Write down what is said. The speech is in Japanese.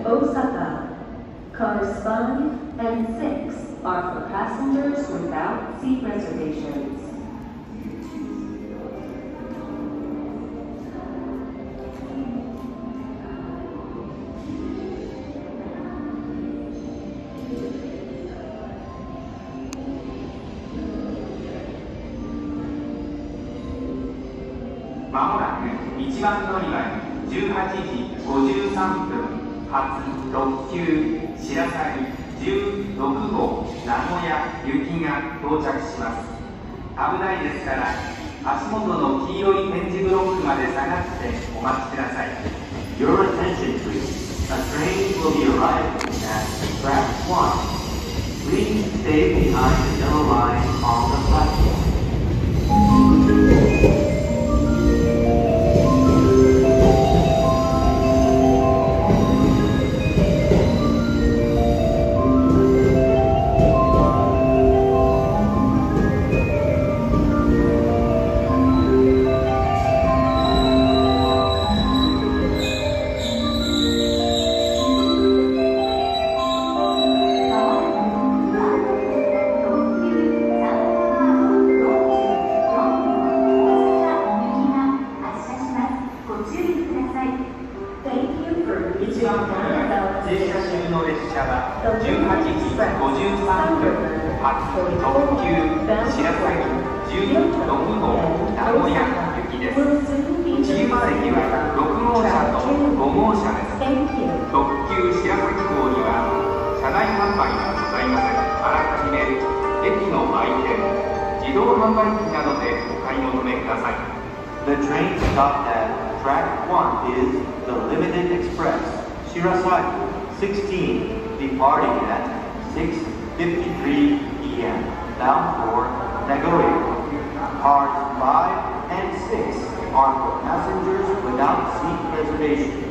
Osaka. Cars 5 and 6 are for passengers without seat reservations. まもなく1番乗り場に18時53分発特急しらさぎ16号名古屋行きが到着します。危ないですから足元の黄色い点字ブロックまで下がってお待ちください。 Your attention please. A train will be arriving at track 1. Please stay behind the yellow line on the platform. 一番乗り場停車中の列車は18時53分発特急しらさぎ16号名古屋行きです。千葉駅は6号車と5号車です。特急しらさぎ号には車内販売がございません。あらかじめ駅の売店、自動販売機などでお買い求めください。 The train stop at track 1 is the Limited Express Shirasagi 16, departing at 6:53 p.m. bound for Nagoya. Cars 5 and 6 are for passengers without seat reservations.